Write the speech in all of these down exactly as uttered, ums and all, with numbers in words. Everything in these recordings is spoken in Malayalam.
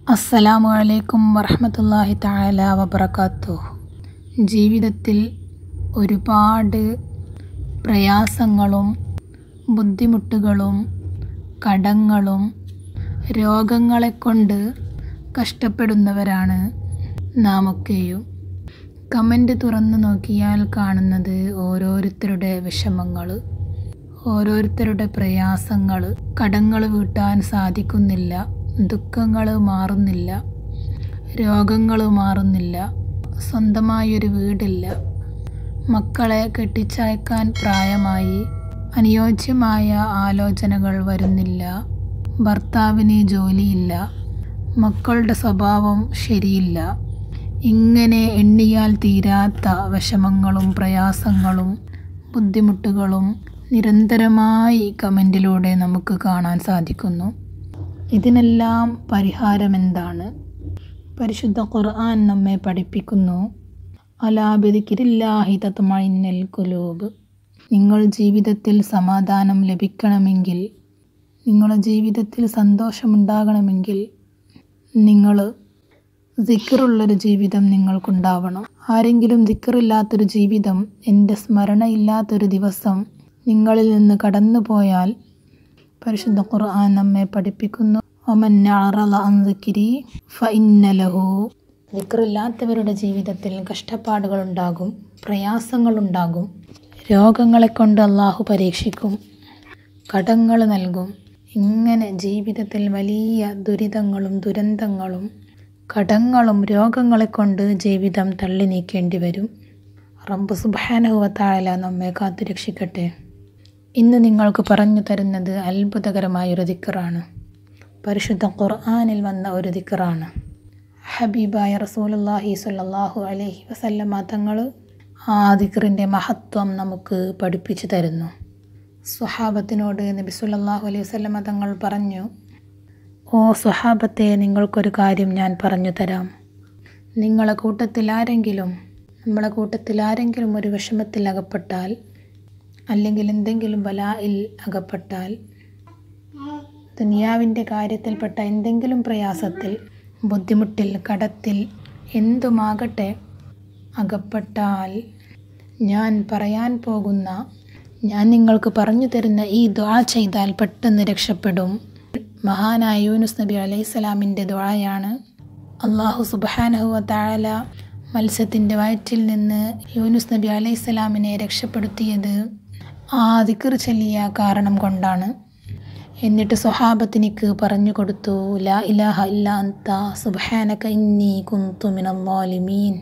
അസ്സലാമു അലൈക്കും വറഹ്മത്തുള്ളാഹി തആല വബറകാതുഹു. ജീവിതത്തിൽ ഒരുപാട് പ്രയാസങ്ങളും ബുദ്ധിമുട്ടുകളും കടങ്ങളും രോഗങ്ങളെക്കൊണ്ട് കഷ്ടപ്പെടുന്നവരാണ് നാമൊക്കെയും. കമൻ്റ് തുറന്നു നോക്കിയാൽ കാണുന്നത് ഓരോരുത്തരുടെ വിഷമങ്ങൾ, ഓരോരുത്തരുടെ പ്രയാസങ്ങൾ. കടങ്ങൾ വീട്ടാൻ സാധിക്കുന്നില്ല, ദുഃഖങ്ങൾ മാറുന്നില്ല, രോഗങ്ങൾ മാറുന്നില്ല, സ്വന്തമായൊരു വീടില്ല, മക്കളെ കെട്ടിച്ചയക്കാൻ പ്രായമായി, അനുയോജ്യമായ ആലോചനകൾ വരുന്നില്ല, ഭർത്താവിന് ജോലിയില്ല, മക്കളുടെ സ്വഭാവം ശരിയില്ല. ഇങ്ങനെ എണ്ണിയാൽ തീരാത്ത വിഷമങ്ങളും പ്രയാസങ്ങളും ബുദ്ധിമുട്ടുകളും നിരന്തരമായി കമൻറ്റിലൂടെ നമുക്ക് കാണാൻ സാധിക്കുന്നു. ഇതിനെല്ലാം പരിഹാരമെന്താണ്? പരിശുദ്ധ ഖുർആൻ നമ്മെ പഠിപ്പിക്കുന്നു, അലാ ബിദിക്രില്ലാഹി തത്മഇന്നുൽ ഖുലൂബ്. നിങ്ങൾ ജീവിതത്തിൽ സമാധാനം ലഭിക്കണമെങ്കിൽ, നിങ്ങളുടെ ജീവിതത്തിൽ സന്തോഷമുണ്ടാകണമെങ്കിൽ നിങ്ങൾ ദിക്റുള്ളൊരു ജീവിതം നിങ്ങൾക്കുണ്ടാവണം. ആരെങ്കിലും ദിക്റില്ലാത്തൊരു ജീവിതം, എൻ്റെ സ്മരണയില്ലാത്തൊരു ദിവസം നിങ്ങളിൽ നിന്ന് കടന്നു പോയാൽ പരിശുദ്ധ ഖുർആൻ നമ്മെ പഠിപ്പിക്കുന്നു, വമൻ അഅറള അൻ ദിക്രി ഫഇന്ന ലഹു. ദിക്റില്ലാത്തവരുടെ ജീവിതത്തിൽ കഷ്ടപ്പാടുകളുണ്ടാകും, പ്രയാസങ്ങളുണ്ടാകും, രോഗങ്ങളെക്കൊണ്ട് അള്ളാഹു പരീക്ഷിക്കും, കടങ്ങൾ നൽകും. ഇങ്ങനെ ജീവിതത്തിൽ വലിയ ദുരിതങ്ങളും ദുരന്തങ്ങളും കടങ്ങളും രോഗങ്ങളെക്കൊണ്ട് ജീവിതം തള്ളി നീക്കേണ്ടി വരും. റബ്ബ് സുബ്ഹാനഹു വ തആല നമ്മെ കാത്തുരക്ഷിക്കട്ടെ. ഇന്ന് നിങ്ങൾക്ക് പറഞ്ഞു തരുന്നത് അത്ഭുതകരമായൊരു ദിക്റാണ്. പരിശുദ്ധ ഖുർആനിൽ വന്ന ഒരു ദിക്റാണ്. ഹബീബായ റസൂലുള്ളാഹി സ്വല്ലല്ലാഹു അലൈഹി വസല്ലമ തങ്ങൾ ആ ദിക്റിൻ്റെ മഹത്വം നമുക്ക് പഠിപ്പിച്ചു തരുന്നു. സ്വഹാബത്തിനോട് നബി സ്വല്ലല്ലാഹു അലൈഹി വസല്ലമ തങ്ങൾ പറഞ്ഞു, ഓ സ്വഹാബത്തെ, നിങ്ങൾക്കൊരു കാര്യം ഞാൻ പറഞ്ഞു തരാം. നിങ്ങളെ കൂട്ടത്തിൽ ആരെങ്കിലും നമ്മളെ കൂട്ടത്തിൽ ആരെങ്കിലും ഒരു വിഷമത്തിൽ അകപ്പെട്ടാൽ, അല്ലെങ്കിൽ എന്തെങ്കിലും ബലായിൽ അകപ്പെട്ടാൽ, ദുനിയാവിൻ്റെ കാര്യത്തിൽപ്പെട്ട എന്തെങ്കിലും പ്രയാസത്തിൽ, ബുദ്ധിമുട്ടിൽ, കടത്തിൽ, എന്തുമാകട്ടെ അകപ്പെട്ടാൽ, ഞാൻ പറയാൻ പോകുന്ന, ഞാൻ നിങ്ങൾക്ക് പറഞ്ഞു തരുന്ന ഈ ദുആ ചെയ്താൽ പെട്ടെന്ന് രക്ഷപ്പെടും. മഹാനായ യൂനുസ് നബി അലൈഹിസ്സലാമിൻ്റെ ദുആയാണ്. അല്ലാഹു സുബ്ഹാനഹു വ തആല മത്സ്യത്തിൻ്റെ വയറ്റിൽ നിന്ന് യൂനുസ് നബി അലൈഹിസ്സലാമിനെ രക്ഷപ്പെടുത്തിയത് ആ ദിക്ർ ചൊല്ലിയ കാരണം കൊണ്ടാണ്. എന്നിട്ട് സ്വഹാബത്തിനിക്ക് പറഞ്ഞു കൊടുത്തു, ലാ ഇലാഹ ഇല്ലാ അൻത സുബ്ഹാനക ഇന്നി കുന്തു മിനൽ ളാലിമീൻ.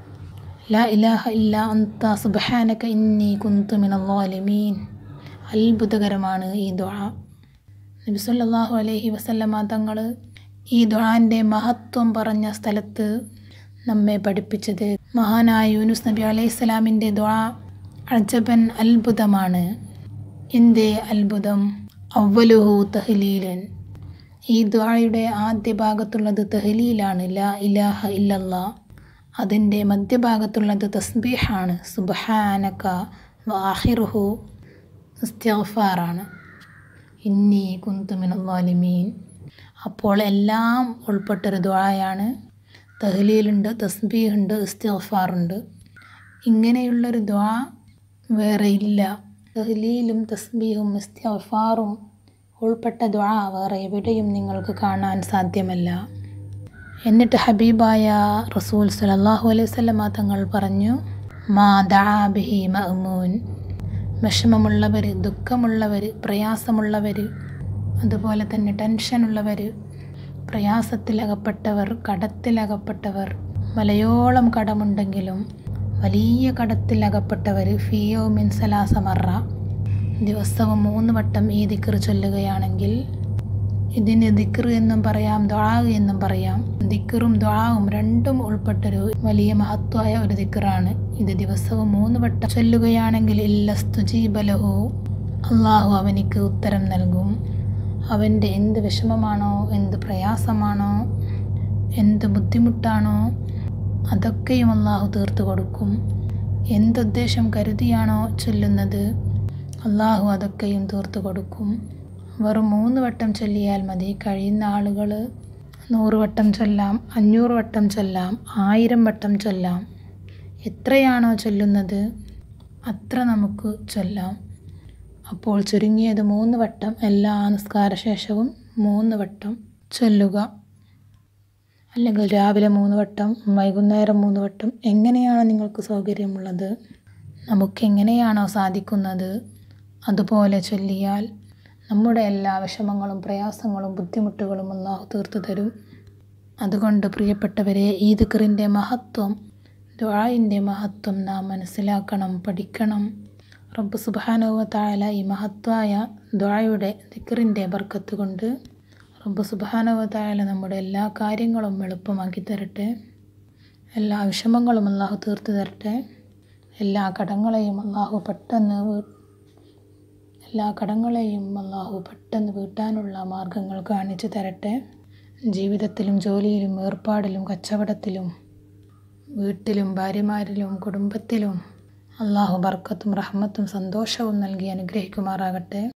ലാ ഇലാഹ ഇല്ലാ അൻത സുബ്ഹാനക ഇന്നി കുന്തു മിനൽ ളാലിമീൻ. അത്ഭുതകരമാണ് ഈ ദുആ. നബി സല്ലല്ലാഹു അലൈഹി വസല്ലമ തങ്ങൾ ഈ ദുആൻ്റെ മഹത്വം പറഞ്ഞ സ്ഥലത്ത് നമ്മെ പഠിപ്പിച്ചത്, മഹാനായ യൂനുസ് നബി അലൈഹിസ്സലാമിൻ്റെ ദുആ അജബൻ, അത്ഭുതമാണ്. എന്തേ അത്ഭുതം? അവ്വലുഹു തഹ്ലീലൻ. ഈ ദുആയുടെ ആദ്യ ഭാഗത്തുള്ളത് തഹ്ലീലാണ്, ലാ ഇലാഹ ഇല്ലല്ലാ. അതിൻ്റെ മധ്യഭാഗത്തുള്ളത് തസ്ബീഹാണ്, സുബ്ഹാനക. വ ആഖിറുഹു ഇസ്തിഗ്ഫാറാണ്, ഇന്നി കുന്തു മിനൽ ളാലിമീൻ. അപ്പോൾ എല്ലാം ഉൾപ്പെട്ടൊരു ദുആയാണ്. തഹ്ലീലുണ്ട്, തസ്ബീഹുണ്ട്, ഇസ്തിഗ്ഫാറുണ്ട്. ഇങ്ങനെയുള്ളൊരു ദുആ വേറെ ഇല്ല. തഹ്ലീലും തസ്ബീഹും ഇസ്തിഗ്ഫാറും ഉൾപ്പെട്ട ദുആ വേറെ എവിടെയും നിങ്ങൾക്ക് കാണാൻ സാധ്യമല്ല. എന്നിട്ട് ഹബീബായ റസൂൽ സ്വല്ലല്ലാഹു അലൈഹി വസല്ലമ തങ്ങൾ പറഞ്ഞു, മാ ദഅ ബിഹി മഅ്മൂൻ. വിഷമമുള്ളവർ, ദുഃഖമുള്ളവർ, പ്രയാസമുള്ളവർ, അതുപോലെ തന്നെ ടെൻഷനുള്ളവർ, പ്രയാസത്തിലകപ്പെട്ടവർ, കടത്തിലകപ്പെട്ടവർ, മലയോളം കടമുണ്ടെങ്കിലും വലിയ കടത്തിലകപ്പെട്ടവർ, ഫിയൗമിൻ സലാസ മറ, ദിവസവും മൂന്ന് വട്ടം ഈ ദിക്ർ ചൊല്ലുകയാണെങ്കിൽ, ഇതിന് ദിക്ർ എന്നും പറയാം, ദുആ എന്നും പറയാം. ദിക്റും ദുആവും രണ്ടും ഉൾപ്പെട്ടൊരു വലിയ മഹത്വമായ ഒരു ദിക്റാണ്. ഇത് ദിവസവും മൂന്ന് വട്ടം ചൊല്ലുകയാണെങ്കിൽ ഇല്ലസ്തുജീബ ലഹു, അള്ളാഹു അവനിക്ക് ഉത്തരം നൽകും. അവൻ്റെ എന്ത് വിഷമമാണോ, എന്ത് പ്രയാസമാണോ, എന്ത് ബുദ്ധിമുട്ടാണോ അതൊക്കെയും അള്ളാഹു തീർത്തു കൊടുക്കും. എന്തുദ്ദേശം കരുതിയാണോ ചൊല്ലുന്നത്, അള്ളാഹു അതൊക്കെയും തീർത്തു കൊടുക്കും. വെറും മൂന്ന് വട്ടം ചൊല്ലിയാൽ മതി. കഴിയുന്ന ആളുകൾ നൂറ് വട്ടം ചൊല്ലാം, അഞ്ഞൂറ് വട്ടം ചൊല്ലാം, ആയിരം വട്ടം ചൊല്ലാം. എത്രയാണോ ചൊല്ലുന്നത് അത്ര നമുക്ക് ചൊല്ലാം. അപ്പോൾ ചുരുങ്ങിയത് മൂന്ന് വട്ടം എല്ലാ നിസ്കാര ശേഷവും മൂന്ന് വട്ടം ചൊല്ലുക. അല്ലെങ്കിൽ രാവിലെ മൂന്ന് വട്ടം, വൈകുന്നേരം മൂന്ന് വട്ടം, എങ്ങനെയാണ് നിങ്ങൾക്ക് സൗകര്യമുള്ളത്, നമുക്കെങ്ങനെയാണോ സാധിക്കുന്നത് അതുപോലെ ചൊല്ലിയാൽ നമ്മുടെ എല്ലാ വിഷമങ്ങളും പ്രയാസങ്ങളും ബുദ്ധിമുട്ടുകളും അല്ലാഹു തീർത്തു തരും. അതുകൊണ്ട് പ്രിയപ്പെട്ടവരെ, ഈ ദിക്റിൻ്റെ മഹത്വം, ദുആഇൻ്റെ മഹത്വം നാം മനസ്സിലാക്കണം, പഠിക്കണം. റബ്ബ് സുബ്ഹാനഹു വ തആല ഈ മഹത്വായ ദുആയുടെ ദിക്റിൻ്റെ ബർക്കത്ത് കൊണ്ട് റബ്ബ് സുബ്ഹാനഹു വ തആല നമ്മുടെ എല്ലാ കാര്യങ്ങളും എളുപ്പമാക്കി തരട്ടെ. എല്ലാ വിഷമങ്ങളും അല്ലാഹു തീർത്തു തരട്ടെ. എല്ലാ കടങ്ങളെയും അല്ലാഹു പെട്ടെന്ന് എല്ലാ കടങ്ങളെയും അല്ലാഹു പെട്ടെന്ന് വീട്ടാനുള്ള മാർഗങ്ങൾ കാണിച്ചു തരട്ടെ. ജീവിതത്തിലും ജോലിയിലും ഏർപ്പാടിലും കച്ചവടത്തിലും വീട്ടിലും ഭാര്യമാരിലും കുടുംബത്തിലും അല്ലാഹു ബർക്കത്തും റഹ്മത്തും സന്തോഷവും നൽകി അനുഗ്രഹിക്കുമാറാകട്ടെ.